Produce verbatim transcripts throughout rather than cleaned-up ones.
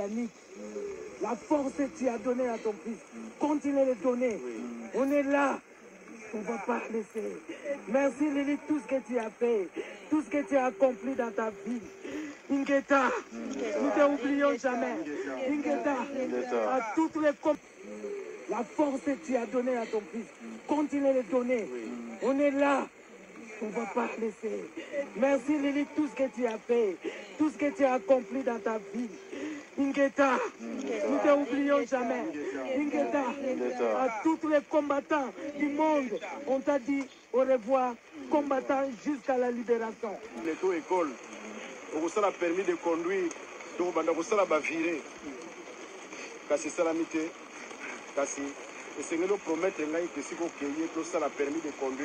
Yannick. La force que tu as donnée à ton fils, continue de le donner. On est là. On ne va pas laisser. Merci Lily, tout ce que tu as fait, tout ce que tu as accompli dans ta vie. Ingeta, nous ne t'oublions jamais. Ingeta, à toutes les com- la force que tu as donnée à ton fils, continue de le donner. On est là. On ne va pas laisser. Merci Lily, tout ce que tu as fait, tout ce que tu as accompli dans ta vie. Ingeta, nous ne t'oublions jamais. Ingeta, à tous les combattants du monde, on t'a dit au revoir, combattants jusqu'à la libération. L'école, on vous a permis de conduire, donc on vous a viré. Kasi salamité, kasi. Et c'est nous promettre que si vous avez tout ça, permis de conduire,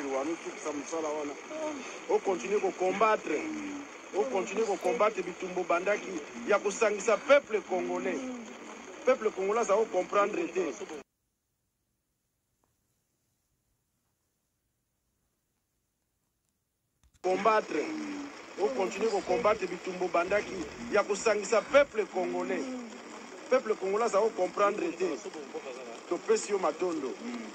on continue à combattre. On continue à combattre Bitumbo Bandaki. Il y a que peuple congolais. Peuple congolais, ça va comprendre. Combattre. On continue à combattre Bitumbo Bandaki. Il y a que peuple congolais. Peuple congolais, ça va comprendre. Topesio Matondo.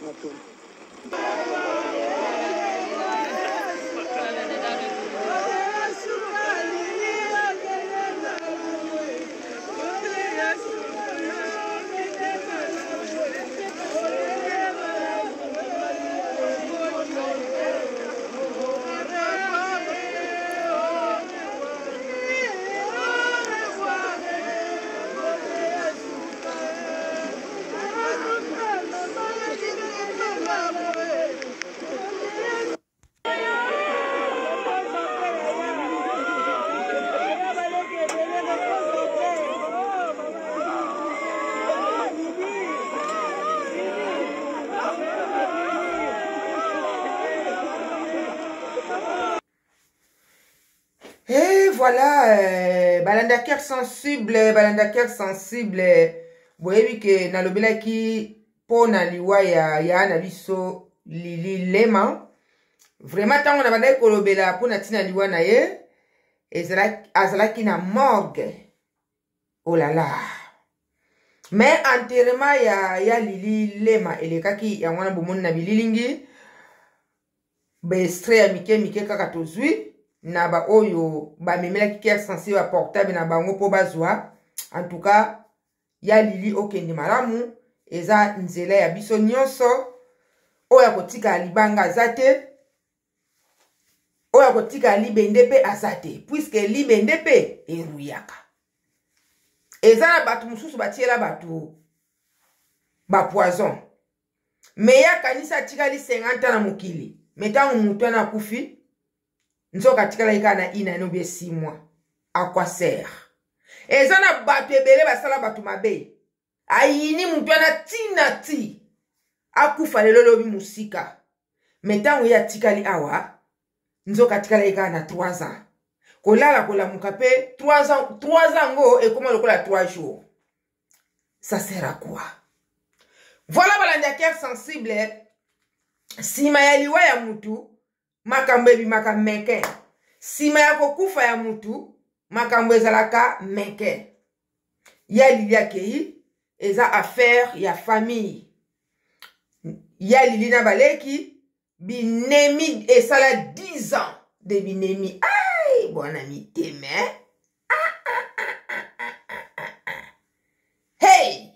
Et voilà, euh, balandaker sensible, balandaker sensible, boyebi ke nalobela ki pona liwa ya ya na biso Lili Lema. Vraiment tango na bandai kolobela pona tina liwa na ye, ezala azalaki na morgue. Oh là là. Mais enterrement ya ya Lili Lema elekaki ya wana bomoni na bililingi. Be extrait ya mike mike kaka tozwi. Na ba oyo ba memela ki ker sensible ba portable na bango po bazwa. En tout cas, ya Lili okende malamu eza nzela ya biso nyonso oya kotika libanga azate oya kotika libende pe azate puisque libende pe eruyaka eza na batu mususu batiela batu ba poison me ya kanisa tikali cinquante na mokili metango mutu na kufi nzoka tikala ikana ina no be six mois à quoi sert eza na batu ebele basala batu mabe ayini mutu na tina ti akufa lelo lobi musika metango ya tikali awa nzoka tikala ikana trois ans kolala kolamuka pe trois ans trois ans ngo et comment lokola trois jours ça sert à quoi? Voilà balandaker sensible sima ya liwa ya mutu makambo ebi makameke sima ya kokufa ya mutu makambo ezalaka meke ya Lili akei eza affaire ya famille ya Lili na baleki binemi esala dix ans de binemi ay bwana miteme ah, ah, ah, ah, ah, ah, ah. Hey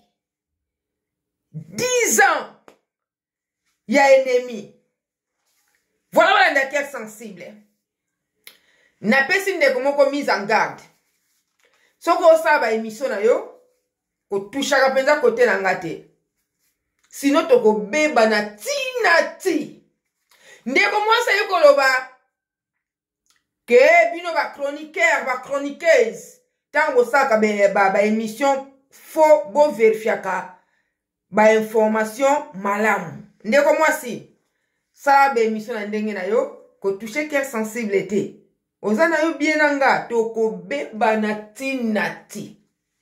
dix ans ya ennemi. Voilà balandaker sensible. Na pesi ndeko moko mise en garde. Soko osaba émission na yo, ko touchaka penza kote na ngate. Sino toko beba na tina ti. Ndeko mwasa yo koloba ke bino ba chroniqueur, ba chroniqueuse. Tango saka be ba ba émission faux bo vérifiaka ba information malamu. Ndeko mwasi ça be émission na ndenge na yo ko toucher cœur sensible te ozana yo bien nanga to ko beba na tinati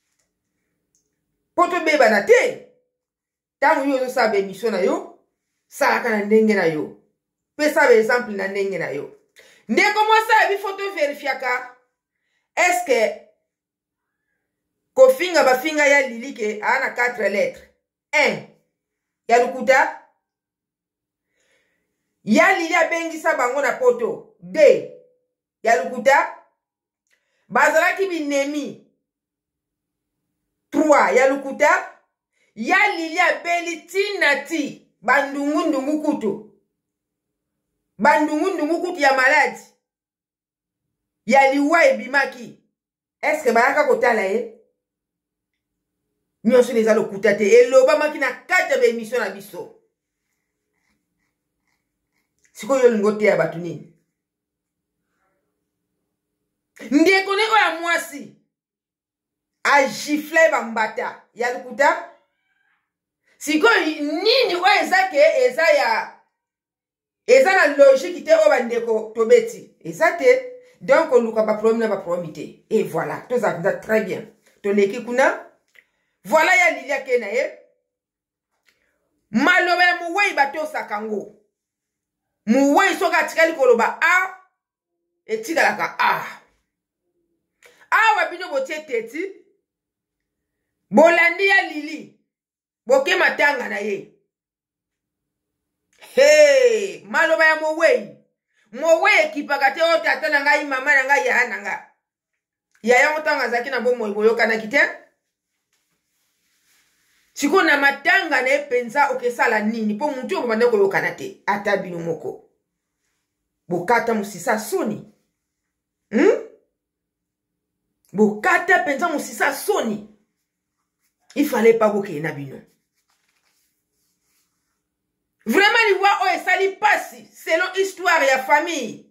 poto beba na te tangu yo ça be émission na yo ça ka na ndenge na yo pesa be exemple na ndenge na yo ndeko mo ça bi photo vérifiaka est-ce que kofinga bafinga ya Lili ke ana quatre lettres. un. Ya lukuta. Ya Lili abengisa bango na poto. deux. Ya lukuta. Bazalaki binemi. trois. Ya lukuta. Ya Lili abeli tinati. Bandungu ndungu kutu. Bandungu ndungu kutu ya maladi. Ya liwa ebimaki. Est-ce que bayaka kotala e? Nyonso leza lokuta te. Eloba maki na kata ba emission na biso. Siko yo lingo te ya batu nini. Ndeko neko ya mwasi. A gifle bambata. Ya lokuta. Siko nini o ezake eza ya eza na logique te o bandeko tobeti. Eza te. Donc on luka ba problème na ba probité. Et voilà, tout ça très bien. Toleki kuna. Voilà ya Lilia kena ye. Maloba ya muwei bato sakango. Muwei soka tikali koloba a etikala ka a. A wabino botie teti. Bolandi ya Lili. Boke matanga na ye. Hey, maloba ya muwei. Muwei ekipaka te o tata na ngai mama na ngai ya nanga. Ya ya motanga zaki na bomo iboyoka na kite. Siko na matanga na epenza okesala nini po muntu obande ko yokana te ata bino moko. Bokata musisa soni. Hmm? Bokata penza musisa soni. Il fallait pas boke na bino. Vraiment li voit o esali pasi selon histoire ya famille.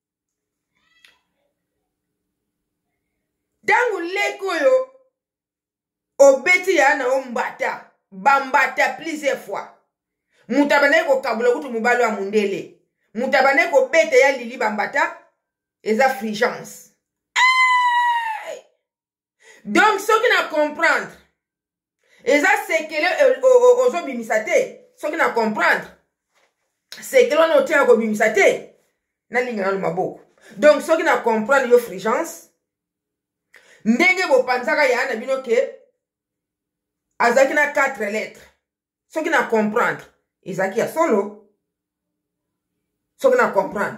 Dangu leko yo obeti ya na ombata bambata plusieurs fois. Mutabane ko kabula kutu mubalo ya mundele. Mutabane ko bete ya Lili bambata eza frigence. Hey! Donc ce qui na comprendre eza sekele ozo bimisate. Ce qui na comprendre c'est que l'on a tiré au bimisate na linga na maboko. Donc ce qui na comprendre yo frigence ndenge bo panzaka ya na bino ke azaki na quatre lettres. Ce qui na comprendre ezaki ya solo. Ce qui na comprendre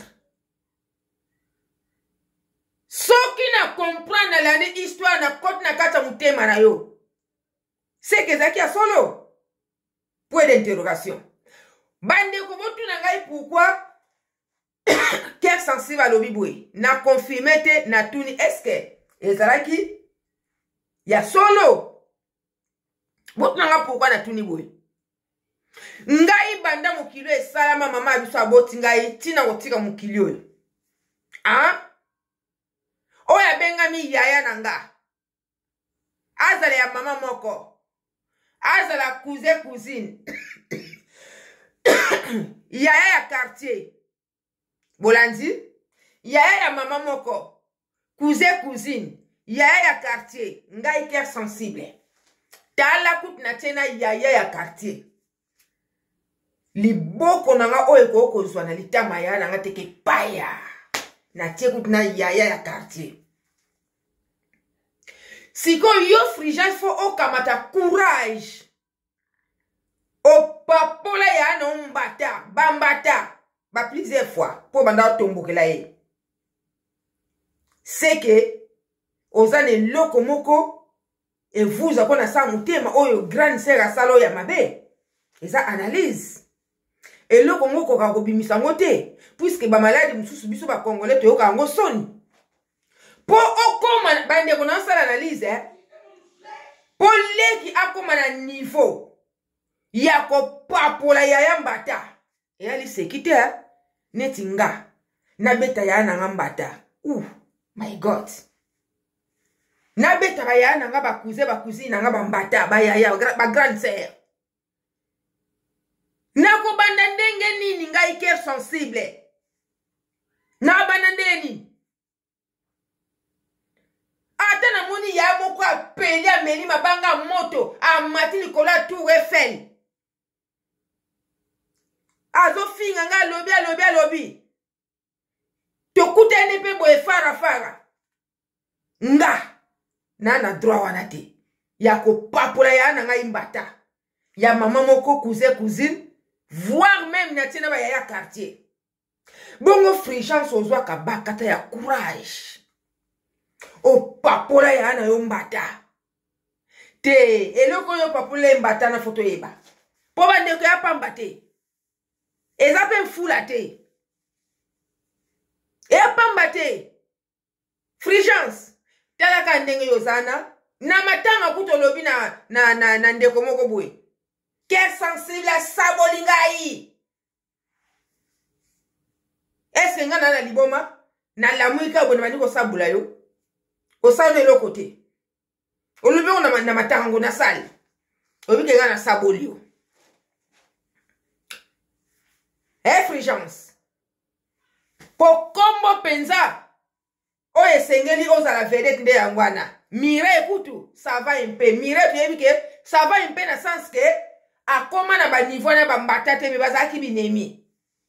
ce qui na comprendre la histoire na kote na kata mutema na yo c'est que ezaki ya solo. Point d'interrogation. Bande ko botu na ngai pourquoi cœur sensible à l'obiboué na confirmé te na tuni est-ce que ezalaki ya solo. Botu na nga pourquoi na tuni boy. Ngai banda mokilo esalama mama abiso aboti ngai tina kotika mokilo. Ah? Oya bengami yaya nanga. Azale ya mama moko. Azala cousin cousine. Yaya ya quartier. Bolandi. Yaya ya mama moko. Cousin cousine. Yaya ya quartier. Ngai cœur sensible. Tala kut na tena yaya ya quartier. Liboko nanga oye ko ko zwana litama ya nanga teke paya. Na tsekut na yaya ya quartier. Siko yo frigence fo o kamata courage. O papola ya no mbata, bambata, ba plusieurs fois pour banda tombokela ye. C'est que ozane loko moko et vous akona sa mutema oyo grande sœur asalo ya mabe. Eza analyse. Et loko moko ka kobimisa ngote puisque ba malade mususu biso ba congolais to yoka ngo soni. Po okoma bande kona sala analyse eh. Po leki akoma na niveau ya ko papola ya yambata. E ali sekite eh netinga na beta ya na ngambata. Ouh my god. Na beta ya na ngaba kuze ba kuzina ngaba mbata ba ya ya ba grande sœur. Na ko banda ndenge nini ngai cœur sensible. Na banda ndeni. Ata na moni ya moko apeli ameli mabanga moto amati likola tour Eiffel. Azo finga nga lobi lobi lobi. Tokute ne pe boe fara fara. Nga na na droit wana te. ya kopapola ya na ngai mbata ya mama moko cousin cousine voire même na tina ba ya quartier bongo Fulgence ozwaka bakata ya courage opapola ya na yo mbata te eloko yo papola mbata na foto yeba po bandeko ya pamba te eza pe mfula te ya pamba te Fulgence talaka ndenge yozana na matanga kutolobi na na na, na ndeko moko boye ke sensible a saboli ngai ese nga na liboma na lamuika bone bandi ko sabula yo osano eloko te olubi ona na matanga na sali obi ke nga na saboli yo eh Fulgence po kombo penza o esengeli ozala vedette nde yangwana mire ekutu ça va un peu mire tu que ça va un peu na sens que a koma na ba niveau na ba mbata te be bazaki binemi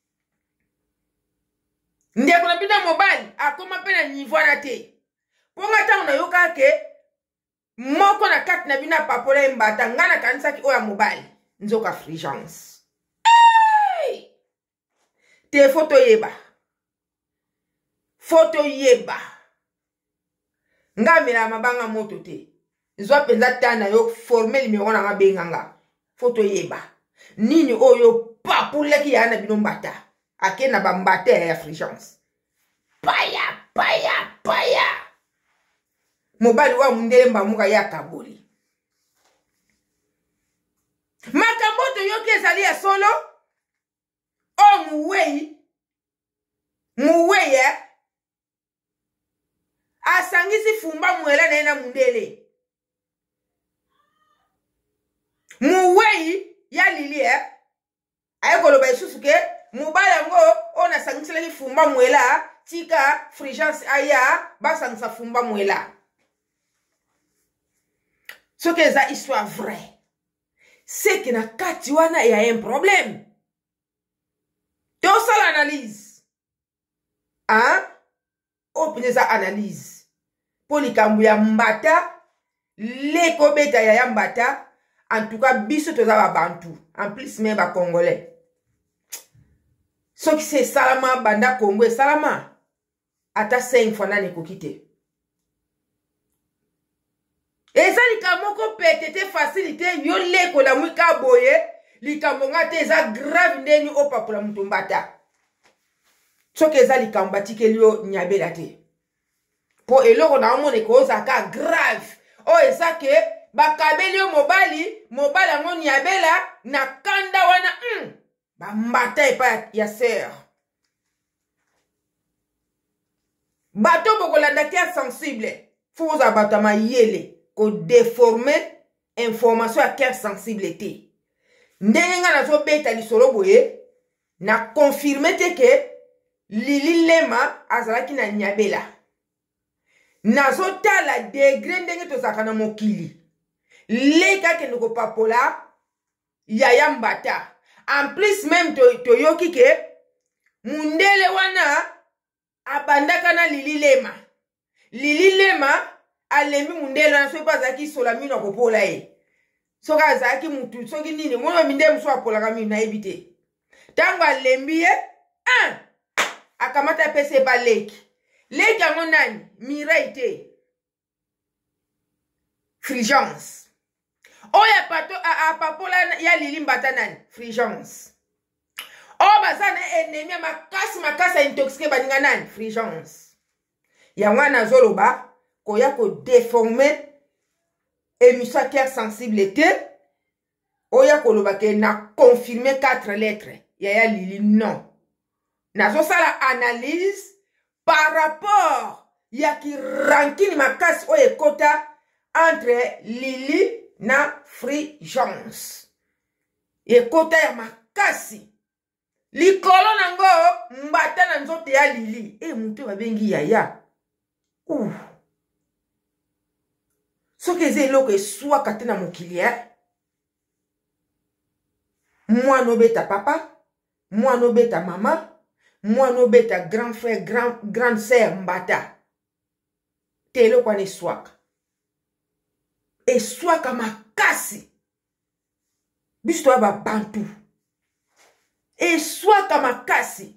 ndeko na bina mobile a koma pe na niveau na te ponga ta na yoka ke moko na kat na bina papola mbata ngana kanisa ki oya mobile nzoka Fulgence hey! Te photo yeba photo yeba nga mela mabanga moto te zwa penza tana yo former numéro na ngabenganga photo yeba nini oyo papule ki yana bino mbata akena ba mbata ya Fulgence paya paya paya mobali wa mundele mbamuka ya kaboli makamboto yoki ezali ya solo o muwei muwei asangisi fumba mwela na ena mundele muwei ya lili eh ayekolo ba isusu ke mubala ngo ona sangisela ki fumba mwela tika Fulgence aya ba sangisa fumba mwela ce que ça histoire vraie c'est que na kati wana ya un problème to sala analyse hein opineza analyse polikambu ya mbata leko beta ya mbata en tout cas biso toza ba bantu en plus même ba congolais ce qui c'est salama banda Congo et salama ata cinq fois na nekokite eza likamoko petete facilité yo leko la mwika boye likambo ngate eza grave ndeni opapola mutu mbata soki eza likambo batikeli yo nyabela te po eloko na omone ko ozaka grave o eza ke bakabeli yo mobali mobali yango nyabela na kanda wana mm, bambata epa ya ser bato bokolanda kia sensible fo oza bato ya mayele ko déformer information ya kia sensible te ndenge nga nazobeta lisolo boye na confirme te ke Lili Lema azalaki na nyabela nazotala degré ndenge tozaka na mokili leka ke ndoko papola yaya mbata en plus même to, to yoki ke mundele wana abandaka na Lili Lema Lili Lema alembi mundele wana so bazaki sola mino kopola ye soka azaki mutu soki nini mwana minde mso apola kami na ebite tango alembi ye ah akamata pese ba leki leki yango nani Mireille te Fulgence oya pato a, a papola ya Lili mbata nani Fulgence o bazana ennemi makasi makasi intoxiqué baninga nani Fulgence yango na zoloba koya ko déformer émission qui est sensible te oya koloba ke na confirmer quatre lettres yaya Lili non nazo sala analyse par rapport ya ki rankini makasi oye kota entre Lili na Fulgence ekota ya makasi likolo nango mbata na nzote ya Lili e mutu babengi yaya uh soki eza eloko eswaka te na mokili mwana obeta papa mwana obeta mama mwana obeta grand frère grand, grande sœur mbata te eloko wana eswaka eswaka makasi biso toya babantu eswaka makasi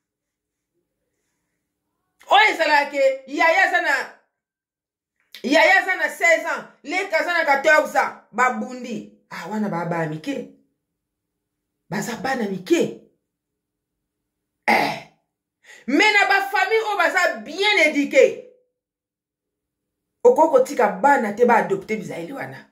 oyo ezalaka ke yaya aza na yaya aza na seize ans leka aza na quatorze ans babundi ah wana baba mike baza bana mike eh mais na bafamille oyo baza bien éduqué okoko tika bana te baadopte bizaeli wana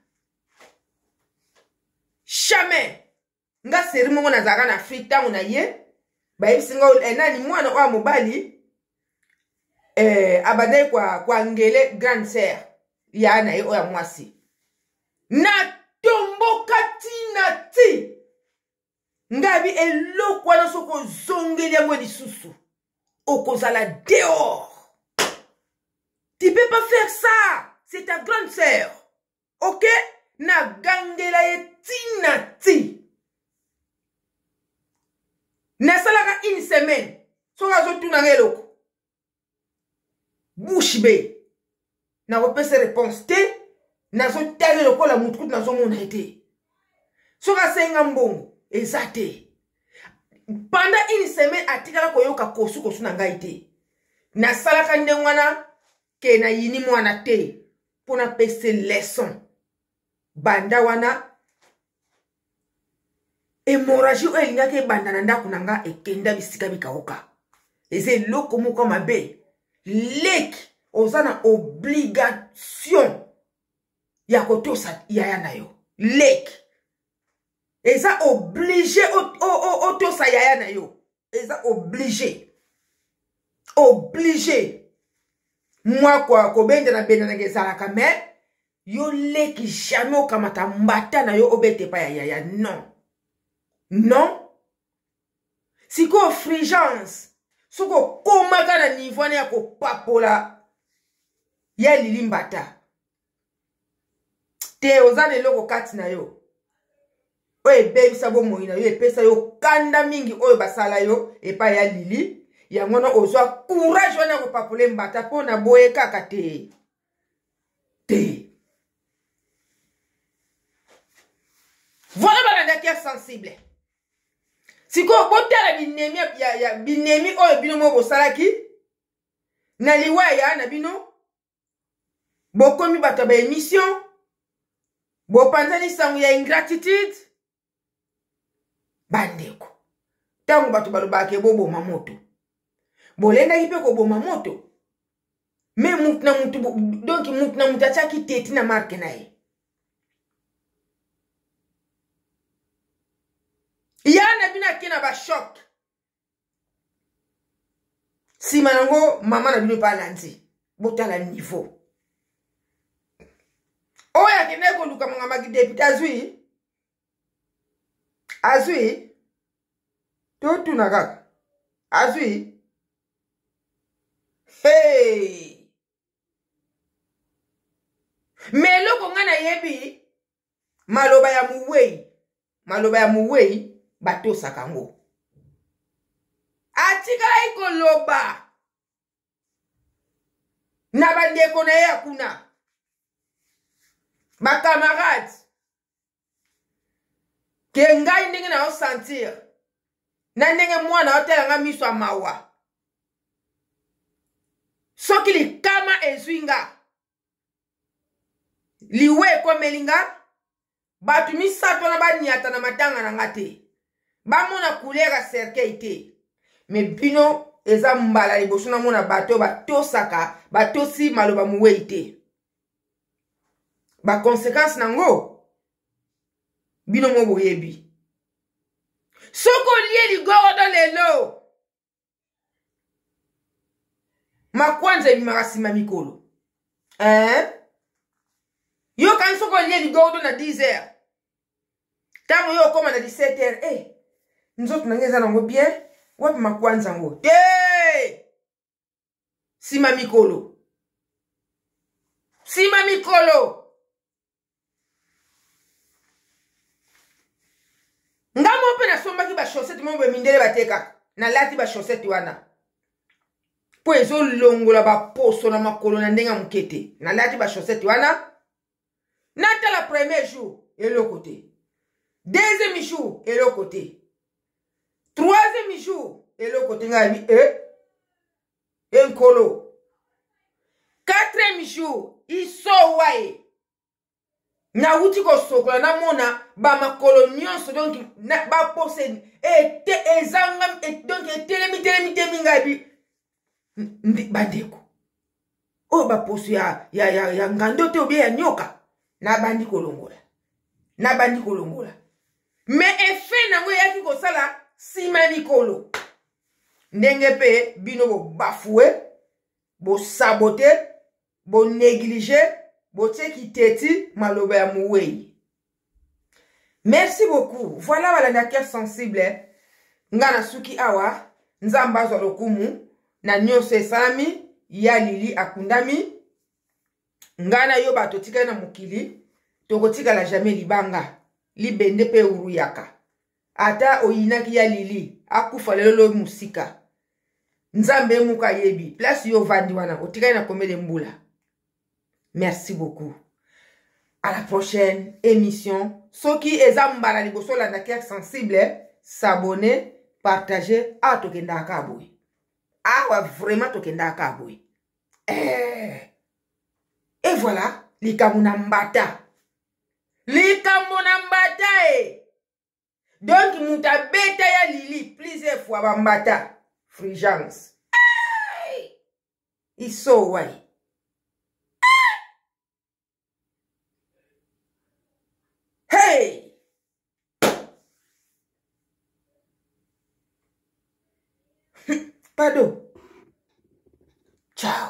jamais nga seri mongo nazalaka na Afrique ntango na ye bayebisi nga enani mwana oyo mobali eh, abandai kwa, kwa ngele grande sœur ya na ye oyo mwasi na tomboka tina ti ngabi eloko wana soko ozongeli yango lisusu okozala dehors. Tu peux pas faire ça. C'est ta grande sœur. Ok? Na gangela ye tina ti. Na salaka une semaine. Soka zo tuna ngeloko. Bouche be. Na repese réponse te. Na zo tele loko la mutukut na zo mona ete. Soka senga mbongo. Ezate. Pendant une semaine atikala koyoka kosu kosu na ngai te. Na salaka ndengwana ke na yini mwana te pona pese leçon banda wana hémorragie oyo elingaki ebanda na ndako na nga ekenda bisika bikaoka eza eloko moko mabe leki oza na obligation ya kotosa yaya na yo leki eza oblige otosa yaya na yo eza oblige oblige moi quoi kobende na benda na gezalaka mais yo leki jamais okamata mbata na yo obete pa ya yaya non non siko frigence soko komaka na niveau na ya kopapola ya lili mbata te ozana eloko kati na yo oyo ebebisa bomoi na yo epesa yo kanda mingi oyo basala yo epa ya lili yango na ozwa courage wana kopapole mbata po na boye kaka te te voilà balanda kia sensible siko botala binemi ya, ya binemi oyo bino mo bosalaki na liwaya na bino bokomi bato ba émission bopanzani sango ya ingratitude bandeko tango bato balobaka eboboma moto bolenda kipe ko boma moto me mutu na mutu donc mutu na mutu achaki teti na marke na ye yana bina kina ba shock si manango mama na bino pa lanzi botala niveau oya kene ko luka manga magi député azui azui to tunaka azui. Hey! Mais loko nga na yebi maloba ya muwei maloba ya muwei bato sakango atikala iko loba na bandeko na ya kuna ba camarades ke ngai ndenge na o sentir na ndenge mwana otela nga miso amawa soki likama ezwinga liwe ekomelinga batu misato na baniata na matanga na ngate bamona couleur cercueil te me bino eza mbala liboso na mona bato batosaka batosi maloba muwei te ba conséquence nango bino mo boyebi soko lie ligoro do lelo makwanza ebimaka nsima mikolo eh? Yo kan soko lie ligoro na dix heures tango yo okoma na dix-sept heures eh, nzoto nange eza nango bien wapi makwanza ngo te nsima mikolo nsima mikolo ngamo mpe nasombaki bachaussette mo boye mindele bateka nalati bachaussette wana po ezolongola baposo na makolo na ndenge ya moke te nalati bachaussette wana Nata la premier jour, et l'autre côté. Deuxième jour, et l'autre côté. Troisième jour, et l'autre côté, et un colo. Quatrième jour, il sort waye. Na wuti ko sokola na mona ba makolo nyonso donc na ba possède et te ezangam et donc telemi telemi telemi ngabi ndi bandeko o ba posu ya ya ya, ya ngando te obi ya nyoka na bandi kolongola na bandi kolongola mais effet nango yaki ko sala simani kolo ndenge pe bino bo bafoué bo saboter bo négliger bote ki teti maloba ya mouwei. Merci beaucoup. Voilà wala cœur sensible. Ngana suki awa. Nzamba zo lokumu. Na nyose esalami. Ya lili akundami. Ngana yo bato tika na mukili. Toko tika la jamais libanga. Libende pe uruyaka. Ata oyinaki ya lili. Akufa lelo musika. Nzambe muka yebi. Place yo vandi wana. Otika na komele mbula. Merci beaucoup. À la prochaine émission. Soki ezambala liboso la nakia sensible, s'abonner, partager, ah tokenda akaboui. Ah wa vraiment tokenda akaboui. Eh. Et voilà, likamuna mbata. Likamuna mbata eh. Donc muta beta ya lili plusieurs fois bambata. Frigence. Hey. Iso wai. Hey! Pardon. Ciao.